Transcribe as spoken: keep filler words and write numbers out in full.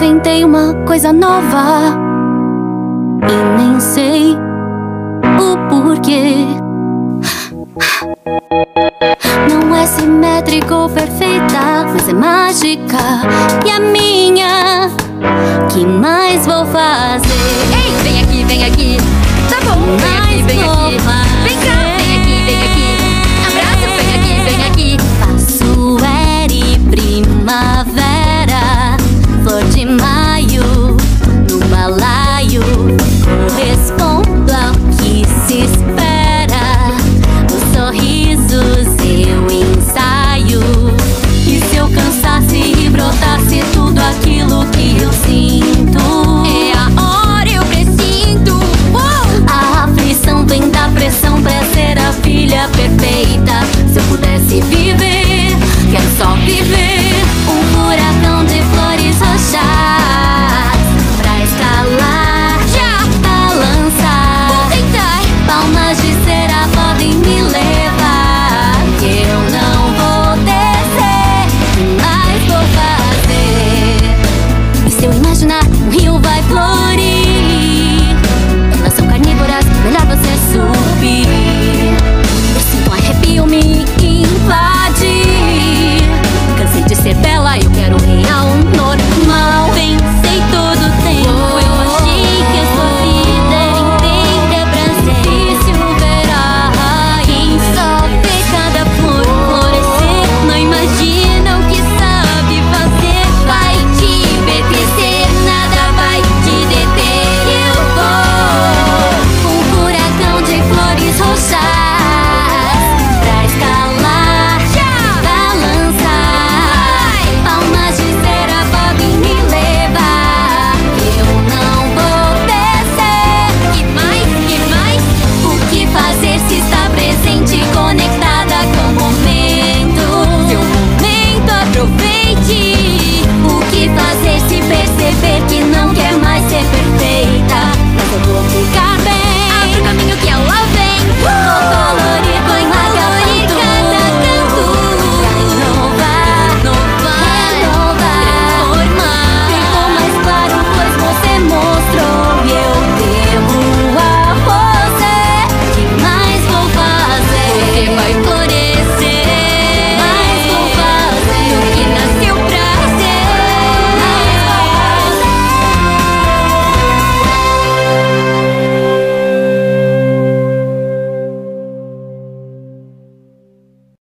inventei uma coisa nova e nem sei o porquê. Não é simétrica ou perfeita, mas é mágica e a minha. Que mais vou fazer? Ei, vem aqui, vem aqui. Tá bom, vem aqui, vem aqui. Vem cá.